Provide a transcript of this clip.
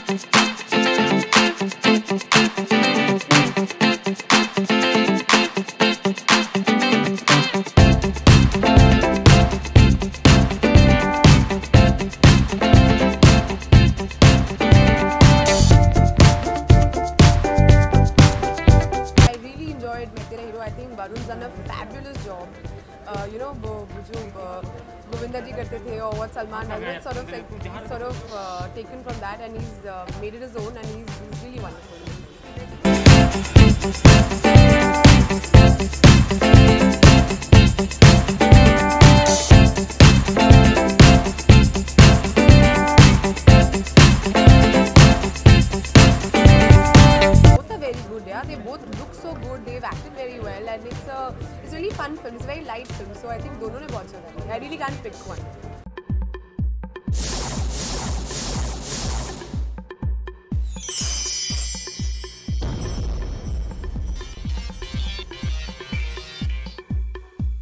Varun's done a fabulous job. You know, जो Govinda ji करते थे or what Salman does, it's sort of like he's sort of taken from that and he's made it his own and he's really wonderful.